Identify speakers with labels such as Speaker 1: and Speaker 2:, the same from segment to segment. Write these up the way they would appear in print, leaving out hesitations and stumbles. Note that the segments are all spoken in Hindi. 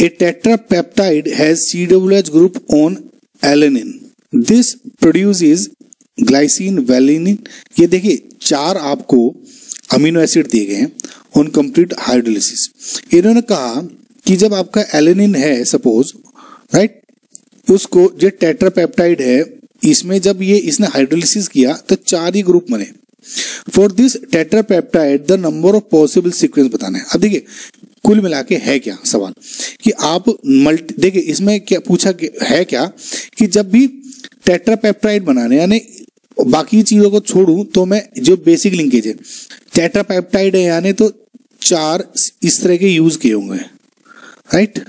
Speaker 1: A tetrapeptide has COOH group on alanine. This produces glycine, valine. ये देखिए 4 आपको अमीनो एसिड दिए गए हैं ऑन कंप्लीट हाइड्रोलिसिस। इन्होंने कहा कि जब आपका एलेनिन है सपोज, राइट, उसको जो टेट्रापेप्टाइड है इसमें जब ये इसने हाइड्रोलिसिस किया तो 4 ही ग्रुप बने। For this tetrapeptide the number of possible sequence बताना है। अब देखिए कुल मिला के है क्या सवाल कि आप देखिए इसमें क्या पूछा है क्या कि जब भी टेट्रापेप्टाइड बनाने यानी बाकी चीजों को छोड़ूं तो मैं जो बेसिक लिंकेज है टेट्रापेप्टाइड है यानी तो 4 इस तरह के यूज किए होंगे, राइट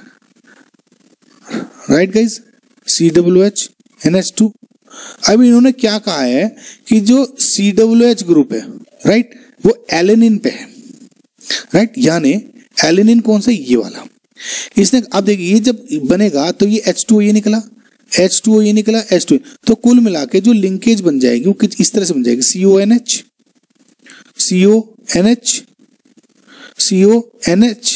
Speaker 1: गाइज, COOH NH2। अब इन्होंने क्या कहा है कि जो COOH ग्रुप है, राइट, वो एलेनिन पे है, राइट, यानी एलेनिन कौन सा, ये वाला। इसने अब देखिए ये जब बनेगा तो ये H2O ये निकला, H2O ये निकला, H2O, तो कुल मिला के जो लिंकेज बन जाएगी वो इस तरह से बन जाएगी CONH।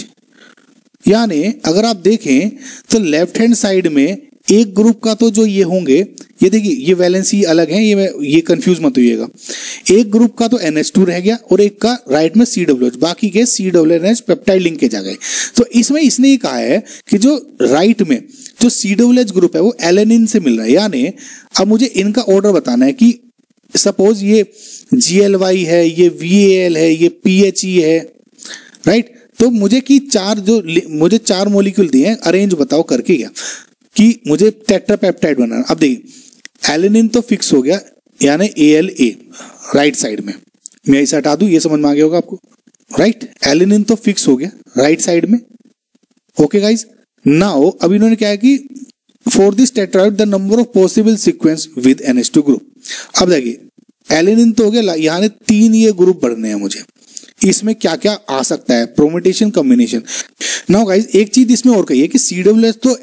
Speaker 1: यानी अगर आप देखें तो लेफ्ट हैंड साइड में एक ग्रुप का तो जो ये होंगे, ये देखिए ये वैलेंसी अलग है, ये कंफ्यूज मत होइएगा। एक ग्रुप का तो NH2 रह गया और एक का राइट में COOH, बाकी के COOH पेप्टाइड लिंकेज आ गए। तो इसमें इसने ये कहा है कि जो राइट में जो COOH ग्रुप है वो एलेनिन से मिल रहा है। यानी अब मुझे इनका ऑर्डर बताना है कि सपोज ये GLY है, ये VAL है, ये PHE है, राइट। तो मुझे कि मुझे 4 मॉलिक्यूल दिए हैं, अरेंज बताओ करके क्या कि मुझे टेट्रापेप्टाइड बनाना। अब देखिए एलेनिन तो फिक्स हो गया यानी ALA राइट साइड में, मैं इसे हटा दूं, ये समझ में आ गया होगा आपको, राइट। एलेनिन तो फिक्स हो गया राइट साइड में, ओके गाइज। नाउ अब इन्होंने क्या है कि फॉर दिस टेट्राइड the number of possible sequence with NH2 group. अब देखिए एलेनिन तो हो गया, यहाँ 3 ये ग्रुप बढ़ने हैं मुझे, इसमें क्या क्या आ सकता है, प्रोमेटेशन कॉम्बिनेशन। नाउ गाइज एक चीज इसमें और कही है कि COOH तो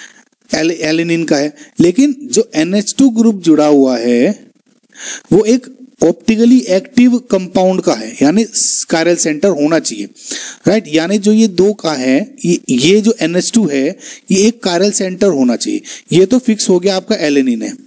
Speaker 1: एलेनिन का है, लेकिन जो NH2 ग्रुप जुड़ा हुआ है वो एक ऑप्टिकली एक्टिव कंपाउंड का है, यानी कायरल सेंटर होना चाहिए, राइट। यानी जो ये 2 का है, ये जो NH2 है ये एक कायरल सेंटर होना चाहिए। ये तो फिक्स हो गया आपका एलेनिन है,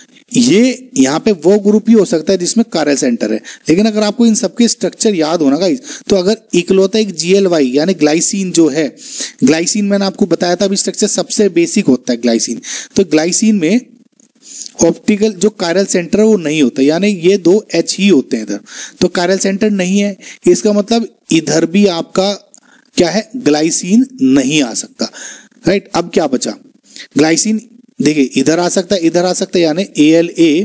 Speaker 1: ये यहाँ पे वो ग्रुप ही हो सकता है जिसमें कायरल सेंटर है। लेकिन अगर आपको इन सबके स्ट्रक्चर याद होना गाइस, तो अगर इकलौता एक GLY यानी ग्लाइसिन जो है, ग्लाइसिन मैंने आपको बताया था अभी स्ट्रक्चर सबसे बेसिक होता है ग्लाइसिन, तो ग्लाइसिन में ऑप्टिकल जो कायरल सेंटर है वो नहीं होता, यानी ये 2 H ही होते हैं इधर, तो कायरल सेंटर नहीं है, इसका मतलब इधर भी आपका क्या है, ग्लाइसिन नहीं आ सकता, राइट। अब क्या बचा, ग्लाइसिन देखिए इधर आ सकता है, इधर आ सकता है, यानी ALA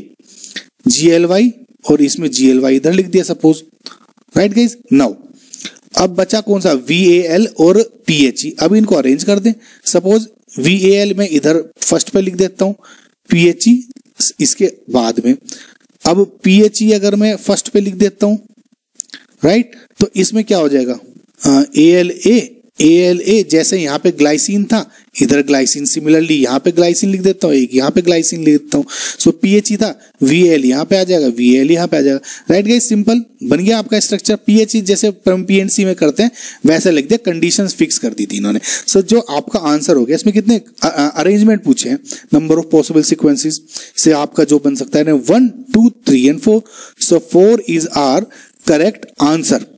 Speaker 1: GLY और इसमें GLY इधर लिख दिया सपोज, राइट गाइस। नाउ अब बचा कौन सा, VAL और PHE। अब इनको अरेंज कर दें, सपोज VAL में इधर फर्स्ट पे लिख देता हूं, PHE इसके बाद में। अब PHE अगर मैं फर्स्ट पे लिख देता हूं, राइट, तो इसमें क्या हो जाएगा, ALA जैसे यहाँ पे ग्लाइसिन था, इधर ग्लाइसिन, सिमिलरली यहाँ पे ग्लाइसिन लिख देता हूँ, एक यहाँ पे ग्लाइसिन लिख देता हूँ। सो PHE था, VAL यहाँ पे आ जाएगा, VAL यहाँ पे आ जाएगा, राइट गाइस। सिंपल बन गया आपका स्ट्रक्चर। PHE जैसे PNC में करते हैं वैसे लिख दिया, कंडीशंस फिक्स कर दी थी इन्होंने। सो जो आपका आंसर हो गया, इसमें कितने अरेंजमेंट पूछे हैं, नंबर ऑफ पॉसिबल सीक्वेंसेस से आपका जो बन सकता है 1, 2, 3 and 4। So 4 is our correct answer.